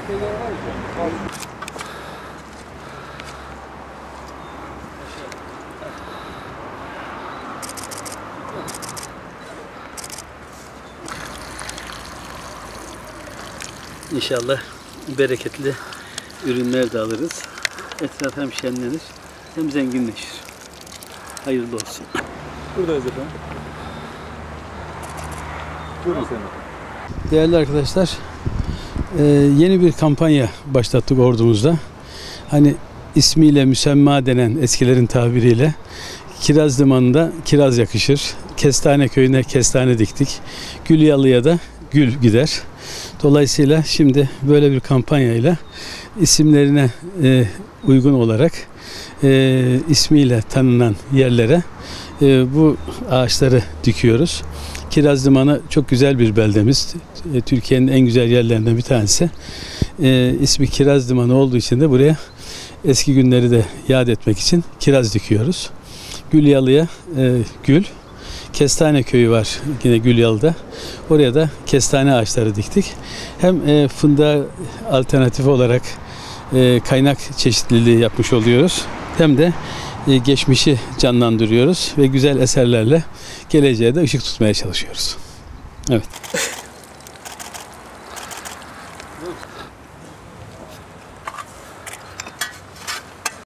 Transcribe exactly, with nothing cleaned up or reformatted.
İnşallah bereketli ürünler de alırız. Etraf hem şenlenir hem zenginleşir. Hayırlı olsun. Buradayız efendim. Buyurun sen. Değerli arkadaşlar, e, yeni bir kampanya başlattık ordumuzda. Hani ismiyle müsemma denen, eskilerin tabiriyle, kiraz limanında kiraz yakışır. Kestane köyüne kestane diktik. Gülyalı'ya da gül gider. Dolayısıyla şimdi böyle bir kampanyayla isimlerine e, uygun olarak e, ismiyle tanınan yerlere e, bu ağaçları dikiyoruz. Kiraz Limanı çok güzel bir beldemiz. E, Türkiye'nin en güzel yerlerinden bir tanesi. E, ismi Kiraz Limanı olduğu için de buraya eski günleri de yad etmek için kiraz dikiyoruz. Gülyalı'ya e, gül. Kestane köyü var yine Gülyalı'da. Oraya da kestane ağaçları diktik. Hem e, fındığa alternatif olarak e, kaynak çeşitliliği yapmış oluyoruz. Hem de e, geçmişi canlandırıyoruz ve güzel eserlerle geleceğe de ışık tutmaya çalışıyoruz. Evet.